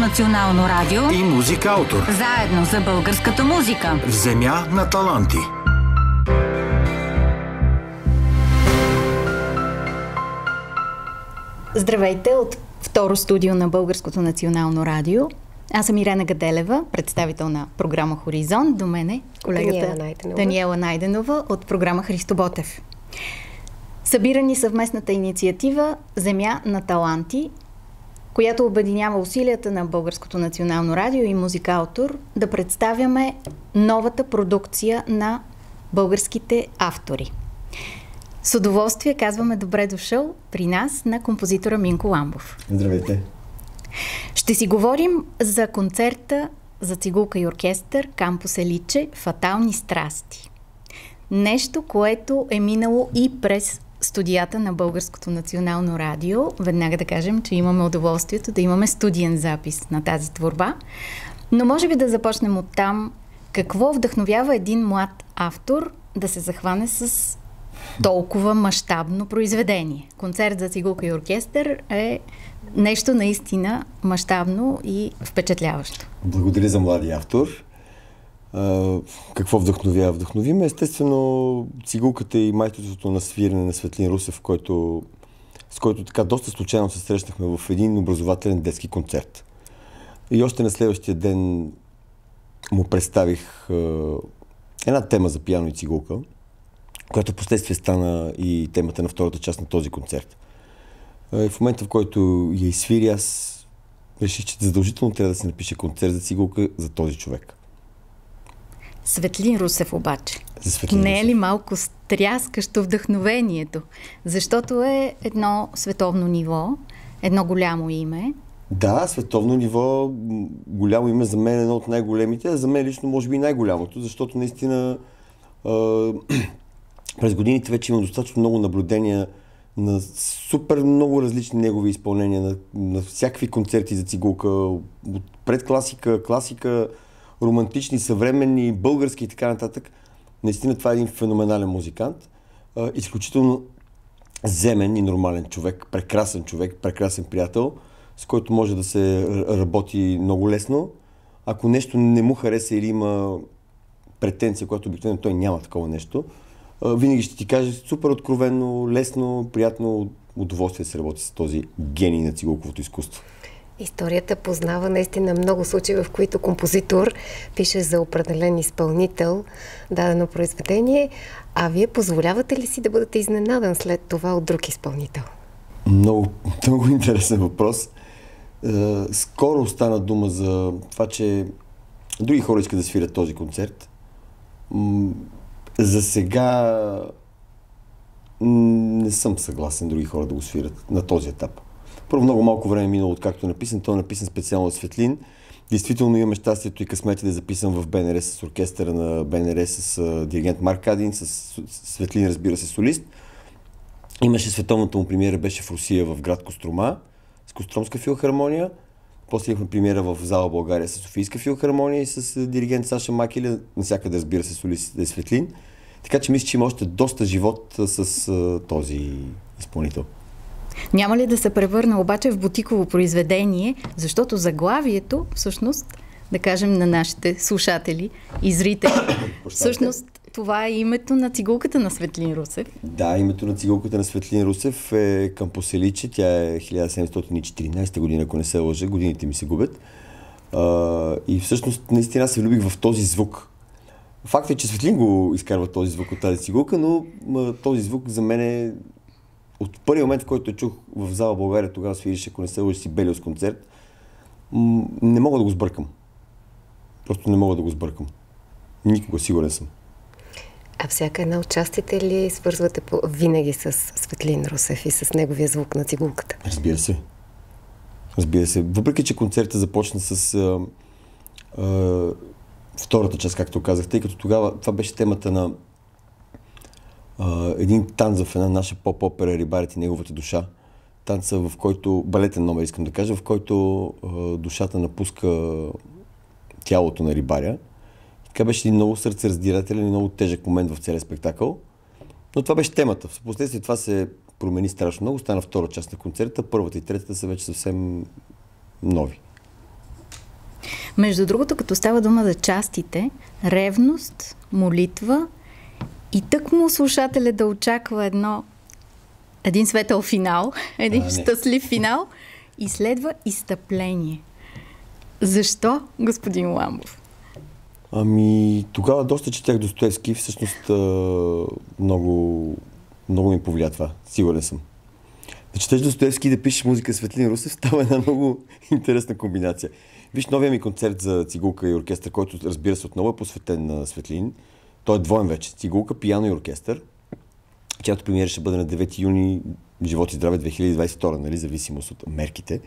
национално радио и Музикаутор. Заедно за българската музика. В земя на таланти. Здравейте от второ студио на Българското национално радио. Аз съм Ирена Гаделева, представител на програма Хоризонт. До мен е колегата Даниела Найденова от програма Христо Ботев. Събира ни съвместната инициатива Земя на таланти, която обединява усилията на Българското национално радио и Музикаутор да представяме новата продукция на българските автори. С удоволствие казваме добре дошъл при нас на композитора Минко Ламбов. Здравейте! Ще си говорим за концерта за цигулка и оркестър Кампус Еличе "Фатални страсти". Нещо, което е минало и през студията на Българското национално радио. Веднага да кажем, че имаме удоволствието да имаме студиен запис на тази творба. Но може би да започнем от там. Какво вдъхновява един млад автор да се захване с толкова мащабно произведение? Концерт за цигулка и оркестър е нещо наистина мащабно и впечатляващо. Благодаря за млади автор. Какво вдъхновява? Вдъхнови ме естествено цигулката и майсторството на свирене на Светлин Русев, с който така доста случайно се срещнахме в един образователен детски концерт. И още на следващия ден му представих една тема за пиано и цигулка, която впоследствие стана и темата на втората част на този концерт. И в момента, в който я изсвири, аз реших, че задължително трябва да се напише концерт за цигулка за този човек. Светлин Русев обаче. Не е ли малко стряскащо вдъхновението? Защото е едно световно ниво, едно голямо име. Да, световно ниво, голямо име, за мен е едно от най-големите, а за мен лично може би най-голямото, защото наистина през годините вече има достатъчно много наблюдения на супер много различни негови изпълнения, на всякакви концерти за цигулка, от предкласика, класика, романтични, съвременни, български и така нататък. Наистина това е един феноменален музикант, изключително земен и нормален човек, прекрасен приятел, с който може да се работи много лесно. Ако нещо не му хареса или има претенция, която обикновено той няма такова нещо, винаги ще ти каже супер откровенно, лесно, приятно удоволствие да се работи с този гений на цигулковото изкуство. Историята познава наистина много случаи, в които композитор пише за определен изпълнител дадено произведение, а вие позволявате ли си да бъдете изненадан след това от друг изпълнител? Много интересен въпрос. Скоро стана дума за това, че други хора искат да свирят този концерт. За сега не съм съгласен други хора да го свират на този етап. Първо, много малко време е минало, откакто е написан. Той е написан специално от Светлин. Действително имаме щастието и късмети да е записан в БНР с оркестъра на БНР с диригент Марк Кадин, с Светлин, разбира се, солист. Имаше световната му премиера, беше в Русия, в град Кострома, с Костромска филхармония. После имахме премиера в зала България с Софийска филхармония и с диригент Саша Макеля, насякъде, разбира се, солист е Светлин. Така че мисля, че има още доста живот с този изпълнител. Няма ли да се превърне обаче в бутиково произведение, защото заглавието, всъщност, да кажем на нашите слушатели и зрители, всъщност това е името на цигулката на Светлин Русев. Да, името на цигулката на Светлин Русев е Кампус Еличе. Тя е 1714 година, ако не се лъжа. Годините ми се губят. И всъщност наистина се влюбих в този звук. Факт е, че Светлин го изкарва този звук от тази цигулка, но този звук за мен е от първия момент, в който чух в зала България, тогава свирише, ако не се лъжа, Сибелиус концерт, не мога да го сбъркам. Просто не мога да го сбъркам. Никога, сигурен съм. А всяка една от частите ли свързвате винаги с Светлин Русев и с неговия звук на цигулката? Разбира се. Разбира се. Въпреки, че концертът започна с втората част, както казах, тъй като тогава това беше темата на един танц в една наша поп-опера "Рибарят и неговата душа". Танца, в който, балетен номер искам да кажа, в който душата напуска тялото на рибаря. Така беше един много сърцераздирателен и много тежък момент в целия спектакъл. Но това беше темата. Впоследствие това се промени страшно много. Стана втора част на концерта. Първата и третата са вече съвсем нови. Между другото, като става дума за частите, ревност, молитва и тъкмо слушателя да очаква един светъл финал, един щастлив финал и следва изстъпление. Защо, господин Ламбов? Тогава доста четях Достоевски, всъщност много ми повлия това, сигурен съм. Да четеш Достоевски и да пишеш музика Светлин Русев става една много интересна комбинация. Виж новия ми концерт за цигулка и оркестър, който разбира се отново е посветен на Светлин. Той е двоен вече. Цигулка, пиано и оркестър. Чиято премиера ще бъде на 9 юни, живот и здраве 2022, нали, зависимост от мерките.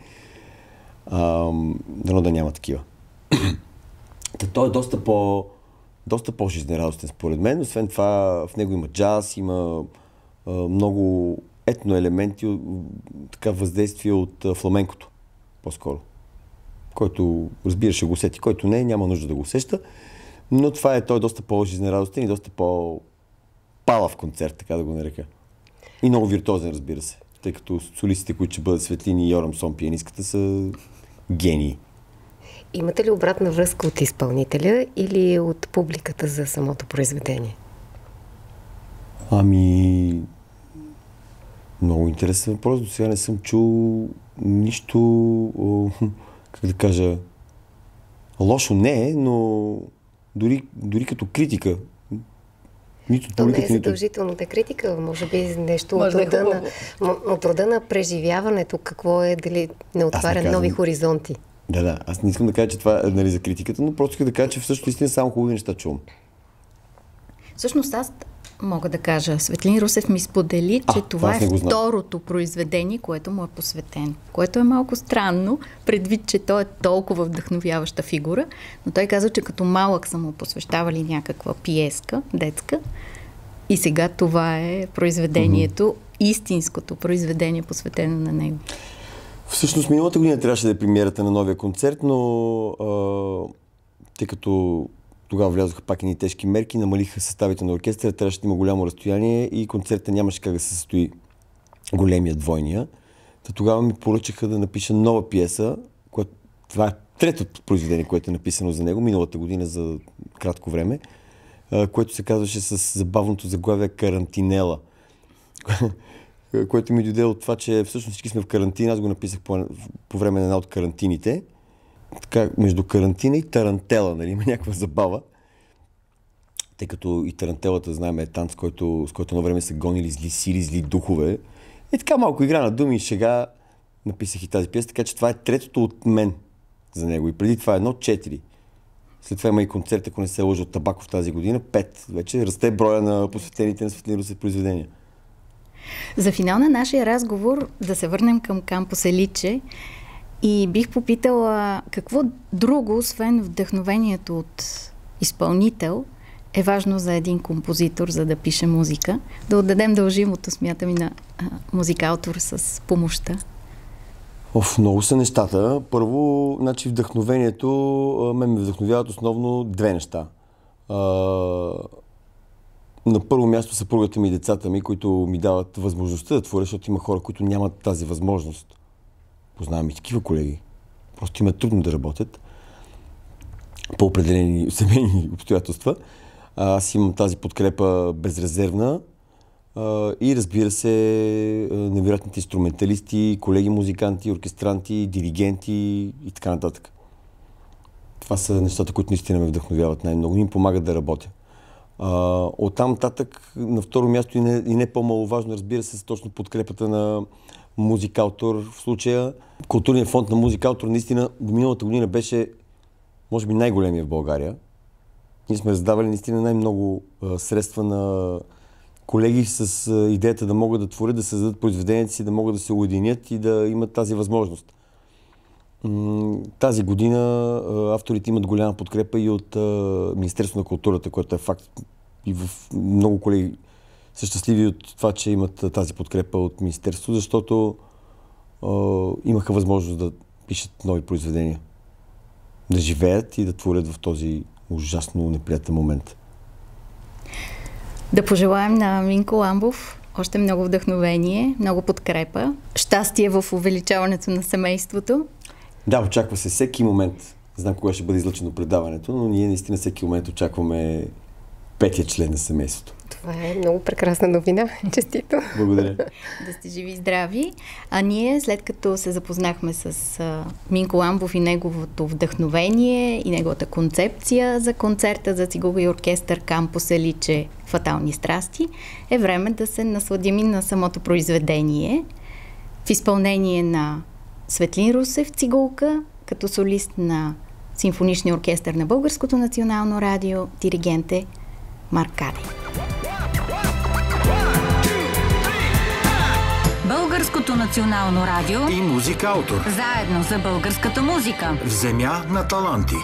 Дано да няма такива. Той е доста по-жизнерадостен според мен. Освен това, в него има джаз, има много етноелементи, така въздействие от фламенкото, по-скоро. Който, разбира, ще го усети. Който не, няма нужда да го усеща. Но той е доста по-жизнерадостен и доста по-палав концерт, така да го нарека. И много виртуозен, разбира се. Тъй като солистите, които ще бъдат Светлин и Йорам Сон, пианистката, са гении. Имате ли обратна връзка от изпълнителя или от публиката за самото произведение? Много интересен въпрос. До сега не съм чул нищо, как да кажа, лошо не е, но дори като критика. То не е задължително да критика, може би нещо от рода на преживяването, какво е, дали не отваря нови хоризонти. Да, аз не искам да кажа, че това е за критиката, но просто искам да кажа, че всъщност истина само хубави неща чувам. Всъщност аз мога да кажа, Светлин Русев ми сподели, че това е второто произведение, което му е посветено. Което е малко странно, предвид, че той е толкова вдъхновяваща фигура, но той каза, че като малък са му посвещавали някаква пиеска, детска, и сега това е произведението, истинското произведение, посветено на него. Всъщност миналата година трябваше да е премиерата на новия концерт, но тъй като тогава влязоха пак едни тежки мерки, намалиха съставите на оркестъра, трябваше да има голямо разстояние и концерта нямаше как да се състои големия двойния. Тогава ми поръчаха да напиша нова пиеса, това е третото произведение, което е написано за него, миналата година за кратко време, което се казваше с забавното заглавие Карантинела. Което ми дойде от това, че всъщност всички сме в карантина. Аз го написах по време на една от карантините. Така, между карантина и тарантела, нали, има някаква забава. Тъй като и тарантелата, знаем, е танц, с който едно време са гонили зли сили, зли духове. И така малко игра на думи и шега написах и тази пиеса, така че това е третото от мен за него. И преди това 1-4. След това има и концерт, ако не се лъжа, от Табаков тази година, 5. Вече расте броя на посветените на Светлин Русев произведения. За финал на нашия разговор да се върнем към Кампус Еличе и бих попитала какво друго, освен вдъхновението от изпълнител, е важно за един композитор, за да пише музика. Да отдадем дължимото, смятам, и на музикалтор с помощта. Много са нещата. Първо, значи вдъхновението, ме вдъхновяват основно две неща. На първо място съпругата ми и децата ми, които ми дават възможността да творя, защото има хора, които нямат тази възможност. Познавам и такива колеги. Просто им е трудно да работят по определени семейни обстоятелства. Аз имам тази подкрепа безрезервна и разбира се невероятните инструменталисти, колеги музиканти, оркестранти, диригенти и така нататък. Това са нещата, които наистина ме вдъхновяват най-много и им помагат да работя. Оттам нататък, на второ място и не по-маловажно, разбира се, точно подкрепата на Музикалтор в случая. Културният фонд на Музикалтор наистина до миналата година беше, може би, най-големия в България. Ние сме раздавали наистина най-много средства на колеги с идеята да могат да творят, да създадат произведенията си, да могат да се уединят и да имат тази възможност. Тази година авторите имат голяма подкрепа и от Министерството на културата, което е факт. И в много колеги са щастливи от това, че имат тази подкрепа от Министерството, защото имаха възможност да пишат нови произведения, да живеят и да творят в този ужасно неприятен момент. Да пожелаем на Минко Ламбов още много вдъхновение, много подкрепа, щастие в увеличаването на семейството. Да, очаква се всеки момент Не знам кога ще бъде излъчено предаването, но ние наистина всеки момент очакваме петия член на семейството. Това е много прекрасна новина. Честито! Благодаря. Да сте живи и здрави. А ние, след като се запознахме с Минко Ламбов и неговото вдъхновение и неговата концепция за концерта за цигулка и оркестър Кампус Еличе Фатални страсти, е време да се насладим и на самото произведение в изпълнение на Светлин Русев цигулка, като солист на Симфоничния оркестър на Българското национално радио, диригент е Марк Кадей. Българското национално радио и Музикаутор. заедно за българската музика. В земя на таланти.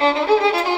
Thank you.